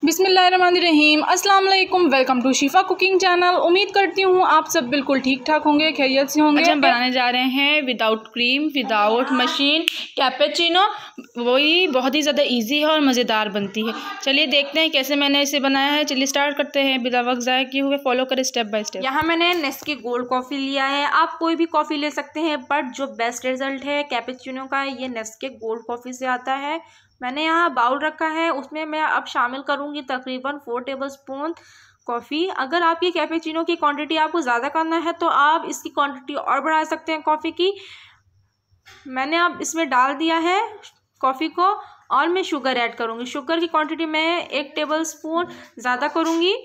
बिस्मिल्लाहिर्रहमानिर्रहीम। अस्सलाम वालेकुम। Welcome to Shifa cooking channel. उम्मीद करती हूँ आप सब बिल्कुल ठीक ठाक होंगे, खैरियत से होंगे। आज हम बनाने जा रहे हैं without cream, without machine cappuccino. वही बहुत ही ज़्यादा इजी है और मज़ेदार बनती है। चलिए देखते हैं कैसे मैंने इसे बनाया है। चलिए स्टार्ट करते हैं बिना वक्त ज़ाया किए हुए। फॉलो करें स्टेप बाय स्टेप। यहाँ मैंने नेस्के गोल्ड कॉफ़ी लिया है। आप कोई भी कॉफ़ी ले सकते हैं, बट जो बेस्ट रिजल्ट है कैपेचिनो का ये नेस्के गोल्ड कॉफ़ी से आता है। मैंने यहाँ बाउल रखा है, उसमें मैं अब शामिल करूँगी तकरीबन 4 टेबलस्पून कॉफ़ी। अगर आप ये कैपेचिनो की क्वांटिटी आपको ज़्यादा करना है तो आप इसकी क्वांटिटी और बढ़ा सकते हैं कॉफ़ी की। मैंने अब इसमें डाल दिया है कॉफ़ी को और मैं शुगर ऐड करूँगी। शुगर की क्वांटिटी मैं 1 टेबलस्पून ज़्यादा करूँगी।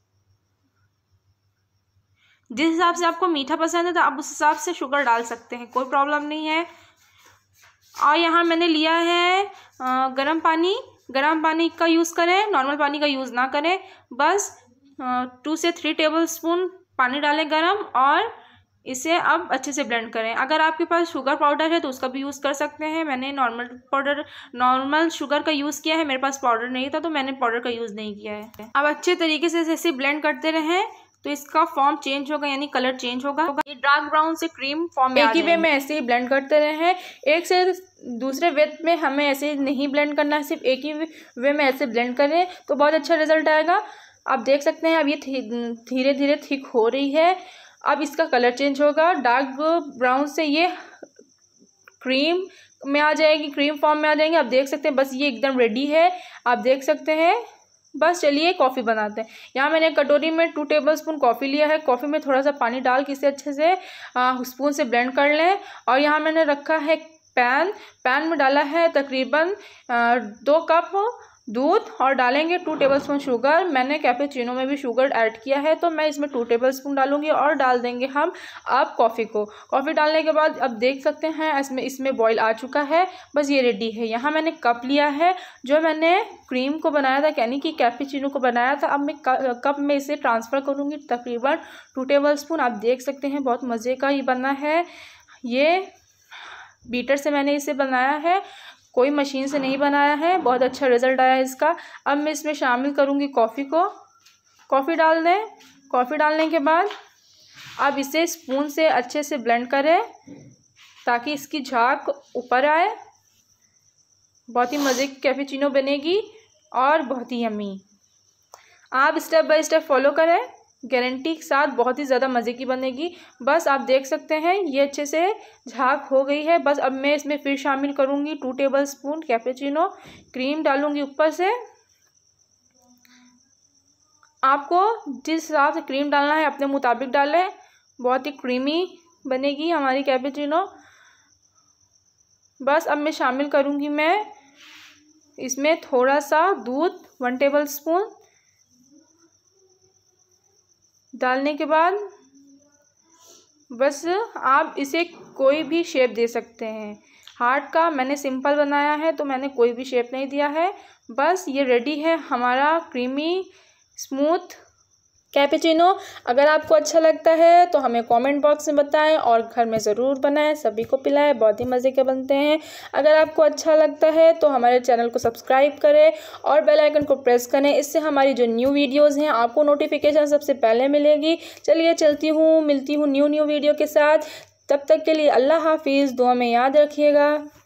जिस हिसाब से आपको मीठा पसंद है तो आप उस हिसाब से शुगर डाल सकते हैं, कोई प्रॉब्लम नहीं है। और यहाँ मैंने लिया है गर्म पानी। गर्म पानी का यूज़ करें, नॉर्मल पानी का यूज़ ना करें। बस 2 से 3 टेबलस्पून पानी डालें गर्म और इसे अब अच्छे से ब्लेंड करें। अगर आपके पास शुगर पाउडर है तो उसका भी यूज़ कर सकते हैं। मैंने नॉर्मल शुगर का यूज़ किया है, मेरे पास पाउडर नहीं था तो मैंने पाउडर का यूज़ नहीं किया है। अब अच्छे तरीके से जैसे ब्लेंड करते रहें तो इसका फॉर्म चेंज होगा, यानी कलर चेंज होगा। ये डार्क ब्राउन से क्रीम फॉर्म में एक ही वे में ऐसे ही ब्लेंड करते रहे। एक से दूसरे वे में हमें ऐसे नहीं ब्लेंड करना है, सिर्फ एक ही वे में ऐसे ब्लेंड करें तो बहुत अच्छा रिजल्ट आएगा। आप देख सकते हैं अब ये धीरे धीरे थिक हो रही है। अब इसका कलर चेंज होगा, डार्क ब्राउन से ये क्रीम में आ जाएगी, क्रीम फॉर्म में आ जाएंगे। आप देख सकते हैं बस ये एकदम रेडी है, आप देख सकते हैं। बस चलिए कॉफ़ी बनाते हैं। यहाँ मैंने कटोरी में 2 टेबलस्पून कॉफ़ी लिया है। कॉफ़ी में थोड़ा सा पानी डाल के इसे अच्छे से स्पून से ब्लेंड कर लें। और यहाँ मैंने रखा है पैन में डाला है तकरीबन 2 कप दूध और डालेंगे 2 टेबलस्पून शुगर। मैंने कैपेचिनो में भी शुगर ऐड किया है तो मैं इसमें 2 टेबलस्पून डालूंगी और डाल देंगे हम अब कॉफ़ी को। कॉफ़ी डालने के बाद अब देख सकते हैं इसमें बॉईल आ चुका है, बस ये रेडी है। यहाँ मैंने कप लिया है जो मैंने क्रीम को बनाया था, यानी कि कैपेचिनो को बनाया था। अब मैं कप में इसे ट्रांसफ़र करूँगी तकरीबन 2 टेबलस्पून। आप देख सकते हैं बहुत मज़े का ही बना है। ये बीटर से मैंने इसे बनाया है, कोई मशीन से नहीं बनाया है। बहुत अच्छा रिज़ल्ट आया इसका। अब मैं इसमें शामिल करूँगी कॉफ़ी को। कॉफ़ी डाल दें। कॉफ़ी डालने के बाद अब इसे स्पून से अच्छे से ब्लेंड करें ताकि इसकी झाग ऊपर आए। बहुत ही मज़े की कैपेचिनो बनेगी और बहुत ही यम्मी। आप स्टेप बाय स्टेप फॉलो करें, गारंटी के साथ बहुत ही ज़्यादा मज़े की बनेगी। बस आप देख सकते हैं ये अच्छे से झाग हो गई है। बस अब मैं इसमें फिर शामिल करूँगी 2 टेबलस्पून कैपेचिनो, क्रीम डालूँगी ऊपर से। आपको जिस हिसाब से क्रीम डालना है अपने मुताबिक डालें, बहुत ही क्रीमी बनेगी हमारी कैपेचिनो। बस अब मैं शामिल करूँगी मैं इसमें थोड़ा सा दूध, 1 टेबलस्पून डालने के बाद बस आप इसे कोई भी शेप दे सकते हैं। हार्ट का मैंने सिंपल बनाया है तो मैंने कोई भी शेप नहीं दिया है। बस ये रेडी है हमारा क्रीमी स्मूथ कैपेचिनो। अगर आपको अच्छा लगता है तो हमें कमेंट बॉक्स में बताएं और घर में ज़रूर बनाएं, सभी को पिलाएं, बहुत ही मज़े के बनते हैं। अगर आपको अच्छा लगता है तो हमारे चैनल को सब्सक्राइब करें और बेल आइकन को प्रेस करें, इससे हमारी जो न्यू वीडियोस हैं आपको नोटिफिकेशन सबसे पहले मिलेगी। चलिए चलती हूँ, मिलती हूँ न्यू वीडियो के साथ। तब तक के लिए अल्लाह हाफिज़, दुआ में याद रखिएगा।